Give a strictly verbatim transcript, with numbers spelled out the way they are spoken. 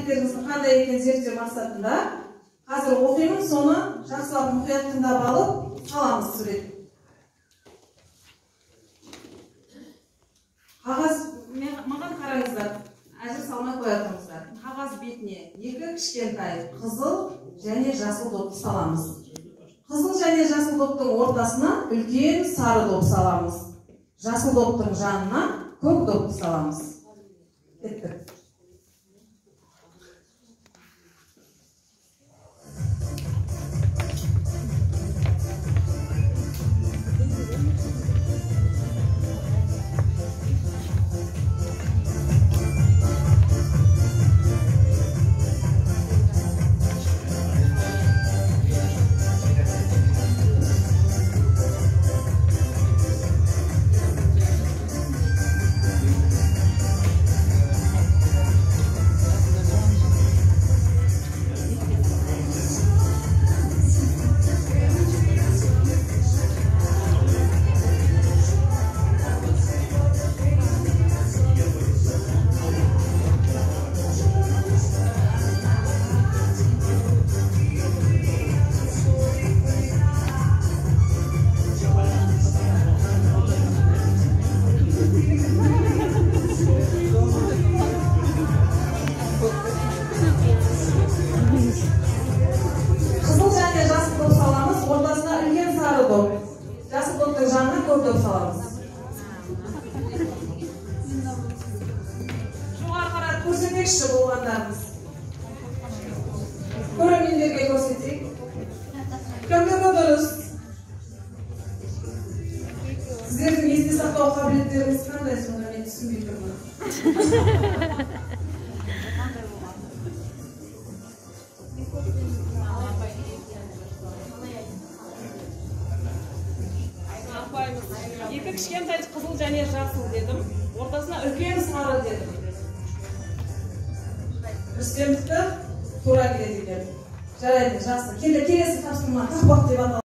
аракеттеріңіздің қандай екенін зерттеу мақсатында қазір оқимын, соны жақсылап мұқият тыңдап алып саламыз сурет. Қағаз маған қараңыздар, әзір салмай қоятыңыздар. Қағаз бетіне екі кішкентай қызыл және жасыл допты саламыз. Қызыл және жасыл доптың ортасына үлкен сары доп саламыз. Жасыл доптың жанына көк допты саламыз. Кеттік. Жасыл доптың жанына көк доп саламыз. Жоғары қарап көрсетекші болғандарымыз. Көрермендерге көрсетейік. Кімдер дұрыс? Сіздердің есте сақтау қабілеттеріңіз қандай, сонда мен түсінбей тұрмын. Екі кішкентай қызыл және жасыл дедім. Ортасына үлкен сары дедім. Үстемдікті тура келеді екен. Жарайды, жақсы. Келесі тапсырма тақпақ деп аталады.